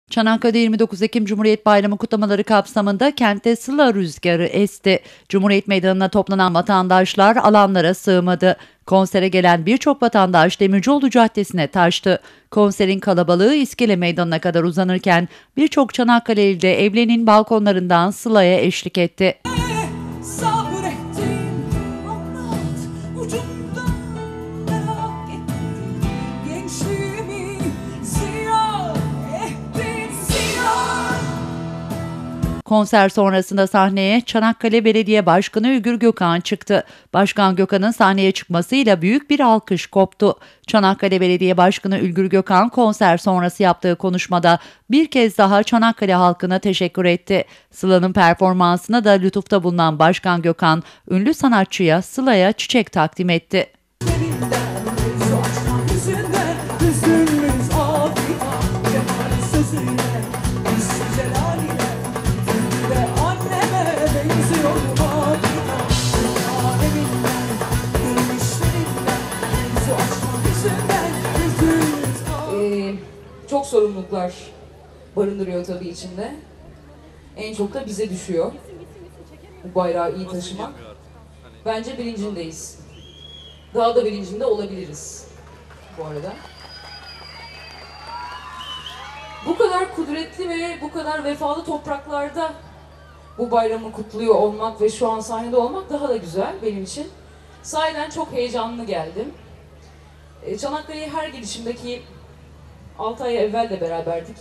Çanakkale'de 29 Ekim Cumhuriyet Bayramı kutlamaları kapsamında kentte Sıla rüzgarı esti. Cumhuriyet Meydanı'na toplanan vatandaşlar alanlara sığmadı. Konsere gelen birçok vatandaş Demircioğlu Caddesi'ne taştı. Konserin kalabalığı İskele Meydanı'na kadar uzanırken birçok Çanakkale'li de evlerinin balkonlarından Sıla'ya eşlik etti. Sabrettim, anlat ucundan merak ettim. Gençliğimi ziyan ettin, ziyan. Konser sonrasında sahneye Çanakkale Belediye Başkanı Ülgür Gökhan çıktı. Başkan Gökhan'ın sahneye çıkmasıyla büyük bir alkış koptu. Çanakkale Belediye Başkanı Ülgür Gökhan konser sonrası yaptığı konuşmada bir kez daha Çanakkale halkına teşekkür etti. Sıla'nın performansına da lütufta bulunan Başkan Gökhan, ünlü sanatçıya Sıla'ya çiçek takdim etti. Çok sorumluluklar barındırıyor tabii içinde. En çok da bize düşüyor bu bayrağı iyi taşımak. Bence bilincindeyiz. Daha da bilincinde olabiliriz bu arada. Bu kadar kudretli ve bu kadar vefalı topraklarda bu bayramı kutluyor olmak ve şu an sahnede olmak daha da güzel benim için. Sahiden çok heyecanlı geldim. Çanakkale'ye her gelişimdeki 6 ay evvel de beraberdik.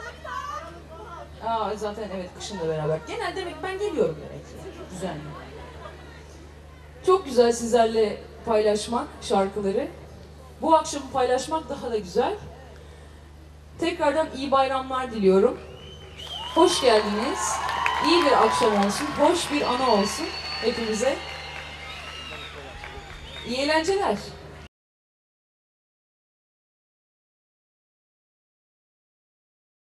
Zaten evet kışın da beraber. Genelde demek ben geliyorum demek ki. Düzenli. Çok güzel sizlerle paylaşmak şarkıları. Bu akşam paylaşmak daha da güzel. Tekrardan iyi bayramlar diliyorum. Hoş geldiniz. İyi bir akşam olsun. Hoş bir ana olsun hepimize. İyi eğlenceler.